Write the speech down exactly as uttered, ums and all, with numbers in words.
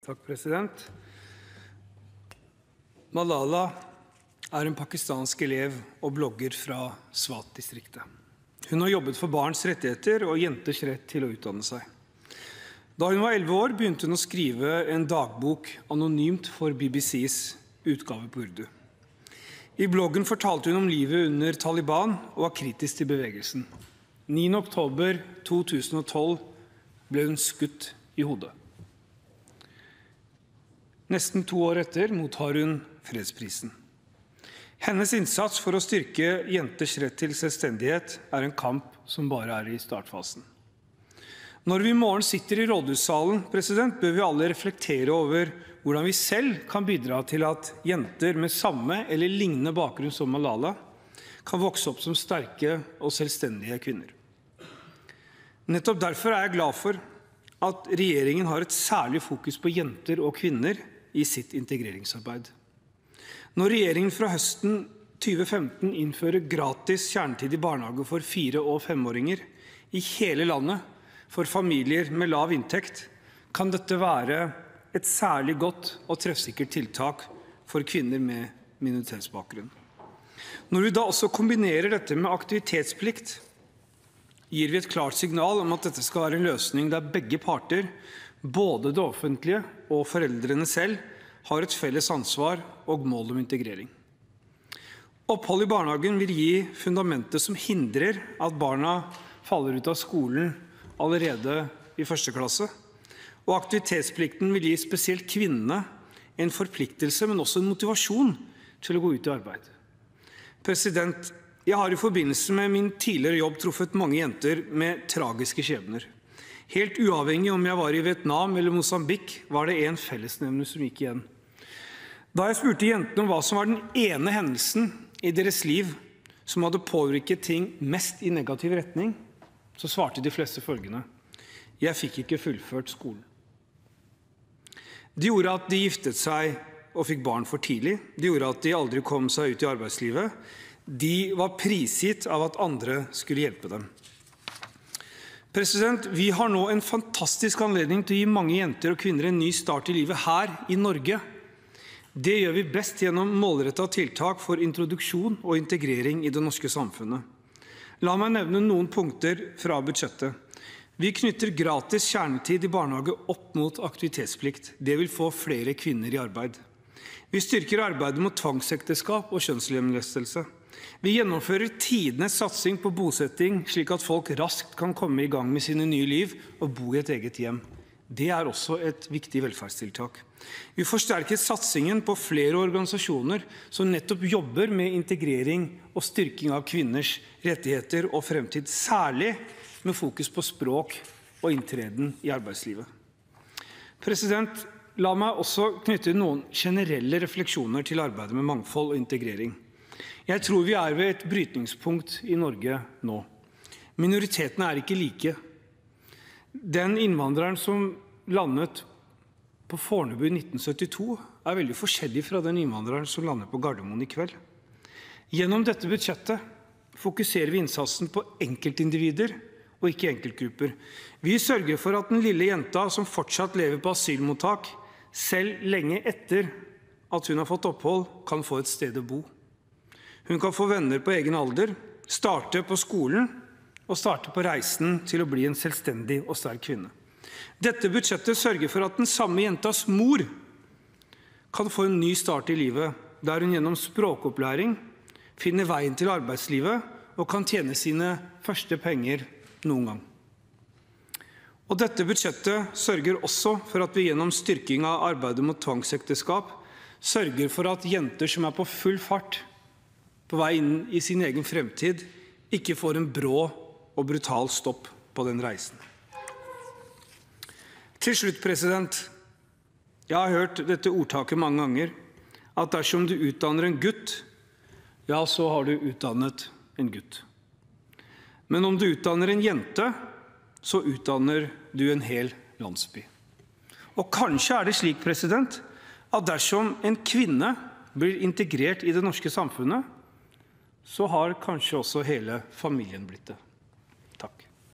Takk, president. Malala er en pakistansk elev og blogger fra Swat-distriktet. Hun har jobbet for barns rettigheter og jenters rett til å utdanne seg. Da hun var elleve år, begynte hun å skrive en dagbok anonymt for B B C's utgave på urdu. I bloggen fortalte hun om livet under Taliban og var kritisk til bevegelsen. niende oktober to tusen og tolv ble hun skutt i hodet. Nesten to år etter mottar hun fredsprisen. Hennes innsats for å styrke jenters rett til selvstendighet er en kamp som bare er i startfasen. Når vi i morgen sitter i rådhussalen, president, bør vi alle reflektere over hvordan vi selv kan bidra til at jenter med samme eller lignende bakgrunn som Malala kan vokse opp som sterke og selvstendige kvinner. Nettopp derfor er jeg glad for at regjeringen har et særlig fokus på jenter og kvinner i sitt integreringsarbeid. Når regjeringen fra høsten tjue femten innfører gratis kjernetid i barnehage for fire- og femåringer i hele landet for familier med lav inntekt, kan dette være et særlig godt og treffsikkert tiltak for kvinner med minoritetsbakgrunn. Når vi da også kombinerer dette med aktivitetsplikt, gir vi et klart signal om at dette skal være en løsning der begge parter, både det offentlige og foreldrene selv, har et felles ansvar og mål om integrering. Opphold i barnehagen vil gi fundamentet som hindrer at barna faller ut av skolen allerede i første klasse, og aktivitetsplikten vil gi spesielt kvinnene en forpliktelse, men også en motivasjon til å gå ut i arbeid. President, jeg har i forbindelse med min tidligere jobb truffet mange jenter med tragiske skjebner. Helt uavhengig om jeg var i Vietnam eller Mosambik, var det en fellesnevner som gikk igjen. Da jeg spurte jentene om hva som var den ene hendelsen i deres liv som hadde påvirket ting mest i negativ retning, så svarte de fleste følgende: jeg fikk ikke fullført skolen. Det gjorde at de giftet seg og fikk barn for tidlig. Det gjorde at de aldri kom seg ut i arbeidslivet. De var prisgitt av at andre skulle hjelpe dem. President, vi har nå en fantastisk anledning til å gi mange jenter og kvinner en ny start i livet her i Norge. Det gjør vi best gjennom målrettet tiltak for introduksjon og integrering i det norske samfunnet. La meg nevne noen punkter fra budsjettet. Vi knytter gratis kjernetid i barnehage opp mot aktivitetsplikt. Det vil få flere kvinner i arbeid. Vi styrker arbeidet mot tvangsekteskap og kjønnslemlestelse. Vi gjennomfører tidenes satsing på bosetting, slik at folk raskt kan komme i gang med sine nye liv og bo i et eget hjem. Det er også et viktig velferdstiltak. Vi forsterker satsingen på flere organisasjoner som nettopp jobber med integrering og styrking av kvinners rettigheter og fremtid, særlig med fokus på språk og inntreden i arbeidslivet. President, la meg også knytte noen generelle refleksjoner til arbeidet med mangfold og integrering. Jeg tror vi er ved et brytningspunkt i Norge nå. Minoritetene er ikke like. Den innvandreren som landet på Fornebu i nitten syttito er veldig forskjellig fra den innvandreren som landet på Gardermoen i kveld. Gjennom dette budsjettet fokuserer vi innsatsen på enkeltindivider og ikke enkeltgrupper. Vi sørger for at den lille jenta som fortsatt lever på asylmottak, selv lenge etter at hun har fått opphold, kan få et sted å bo. Hun kan få venner på egen alder, starte på skolen og starte på reisen til å bli en selvstendig og sterk kvinne. Dette budsjettet sørger for at den samme jentas mor kan få en ny start i livet, der hun gjennom språkopplæring finner veien til arbeidslivet og kan tjene sine første penger noen gang. Og dette budsjettet sørger også for at vi gjennom styrking av arbeidet mot tvangsekteskap sørger for at jenter som er på full fart på vei inn i sin egen fremtid, ikke får en brå og brutal stopp på den reisen. Til slutt, president, jeg har hørt dette ordtaket mange ganger, at dersom du utdanner en gutt, ja, så har du utdannet en gutt. Men om du utdanner en jente, så utdanner du en hel landsby. Og kanskje er det slik, president, at dersom en kvinne blir integrert i det norske samfunnet, så har kanskje også hele familien blitt det.